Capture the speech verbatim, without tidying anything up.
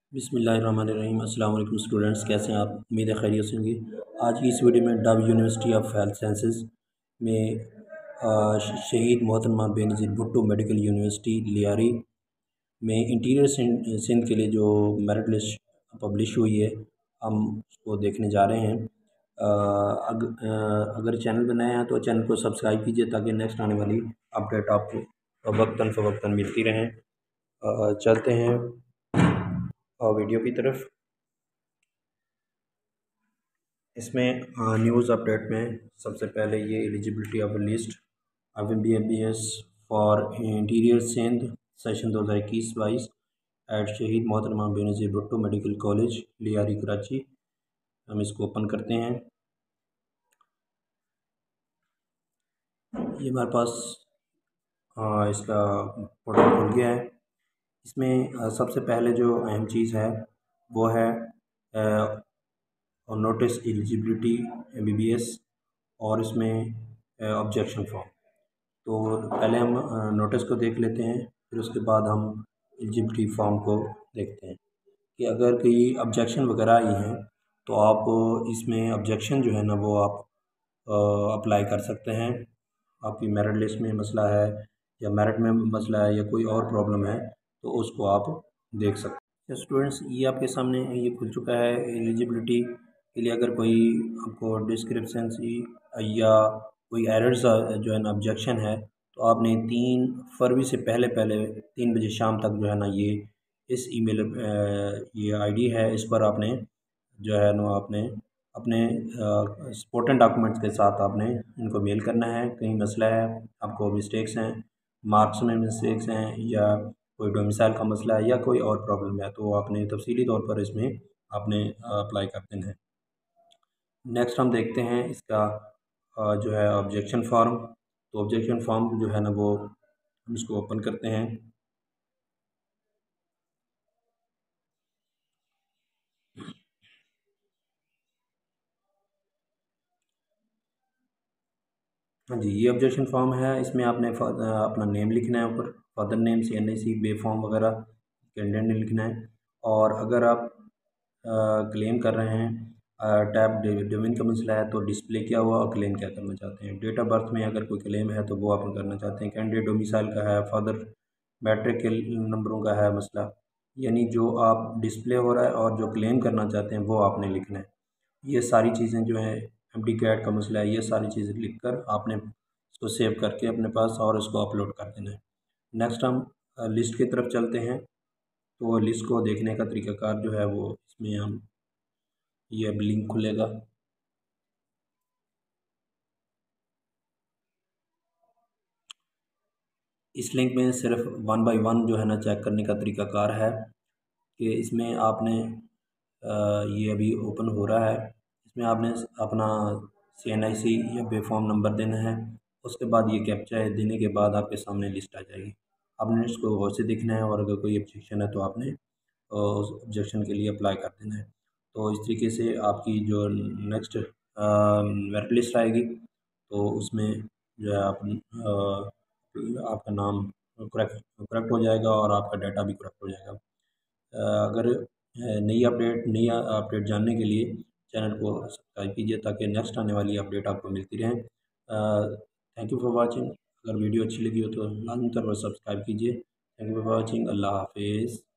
बिस्मिल्लाहिर्रहमानिर्रहीम। अस्सलाम वालेकुम स्टूडेंट्स, कैसे हैं आप? उम्मीद है खैरियत से होंगी। आज की इस वीडियो में Dow university of health sciences में आ, शहीद मोहतरमा बेनज़ीर भुट्टो मेडिकल यूनिवर्सिटी लियारी में इंटीरियर सिंध सिंध के लिए जो मेरिट लिस्ट पब्लिश हुई है, हम उसको देखने जा रहे हैं। आ, अग, आ, अगर चैनल पर नए हैं तो चैनल को सब्सक्राइब कीजिए ताकि नेक्स्ट आने वाली अपडेट आपको वक्तन फ़वक्तन मिलती रहें। आ, चलते हैं और वीडियो की तरफ। इसमें न्यूज़ अपडेट में सबसे पहले ये eligibility of list of M B M B S for interior Sindh session दो हज़ार इक्कीस बाईस at Shaheed Mohtarma Benazir Bhutto medical college Lyari Karachi. हम इसको ओपन करते हैं। ये हमारे पास आ, इसका पोर्टल खुल गया है। इसमें आ, सबसे पहले जो अहम चीज़ है वो है और notice eligibility M B B S और इसमें ऑब्जेक्शन फॉर्म। तो पहले हम नोटिस को देख लेते हैं, फिर उसके बाद हम एलिजिबिलिटी फॉर्म को देखते हैं कि अगर कोई ऑब्जेक्शन वगैरह आई हैं तो आप इसमें ऑब्जेक्शन जो है ना वो आप अप्लाई कर सकते हैं। आपकी मेरिट लिस्ट में मसला है या मेरिट में मसला है या कोई और प्रॉब्लम है तो उसको आप देख सकते हैं। स्टूडेंट्स, ये आपके सामने ये खुल चुका है। एलिजिबिलिटी के लिए अगर कोई आपको डिस्क्रिप्शंसी या कोई एरर्स जो है ना ऑब्जेक्शन है तो आपने तीन फरवरी से पहले पहले तीन बजे शाम तक जो है ना ये इस ईमेल ये आईडी है, इस पर आपने जो है ना आपने अपने सपोर्टेंट डॉक्यूमेंट्स के साथ आपने इनको मेल करना है। कहीं मसला है, आपको मिस्टेक्स हैं, मार्क्स में मिस्टेक्स हैं या कोई डोमिसाइल का मसला है या कोई और प्रॉब्लम है तो आपने तफसीली तौर पर इसमें आपने अप्लाई कर देना है। नेक्स्ट हम देखते हैं इसका जो है ऑब्जेक्शन फॉर्म। तो ऑब्जेक्शन फॉर्म जो है ना वो हम इसको ओपन करते हैं। हाँ जी, ये ऑब्जेक्शन फॉर्म है। इसमें आपने अपना नेम लिखना है, ऊपर father name, C N I C, B form वगैरह कैंडिडेट ने लिखना है। और अगर आप क्लेम कर रहे हैं टैब डोमेन का मसला है तो डिस्प्ले क्या हुआ और क्लेम क्या करना चाहते हैं। डेट ऑफ बर्थ में अगर कोई क्लेम है तो वो आप करना चाहते हैं। कैंडिडेट डोमिसाइल का है, फादर मैट्रिक के नंबरों का है मसला, यानी जो आप डिस्प्ले हो रहा है और जो क्लेम करना चाहते हैं वो आपने लिखना है। ये सारी चीज़ें जो है एम डी कैट का मसला है, ये सारी चीज़ें लिख कर आपने इसको सेव करके अपने पास और इसको अपलोड कर देना है। नेक्स्ट हम लिस्ट की तरफ चलते हैं। तो लिस्ट को देखने का तरीक़ाकार जो है वो इसमें हम ये अब लिंक खुलेगा। इस लिंक में सिर्फ वन बाय वन जो है ना चेक करने का तरीक़ाकार है कि इसमें आपने ये अभी ओपन हो रहा है। इसमें आपने अपना सी एन आई सी या बे फॉर्म नंबर देना है। उसके बाद ये कैप्चा देने के बाद आपके सामने लिस्ट आ जाएगी। आपने इसको गौर से देखना है और अगर कोई ऑब्जेक्शन है तो आपने उस ऑब्जेक्शन के लिए अप्लाई कर देना है। तो इस तरीके से आपकी जो नेक्स्ट मेरिट लिस्ट आएगी तो उसमें जो है आप आपका नाम करेक्ट करेक्ट हो जाएगा और आपका डाटा भी करेक्ट हो जाएगा। अगर नई अपडेट नई अपडेट जानने के लिए चैनल को सब्सक्राइब कीजिए ताकि नेक्स्ट आने वाली अपडेट आपको मिलती रहे। Thank you for watching. अगर वीडियो अच्छी लगी हो तो लाजमी तौर पर सब्सक्राइब कीजिए। Thank you for watching. अल्लाह हाफिज़।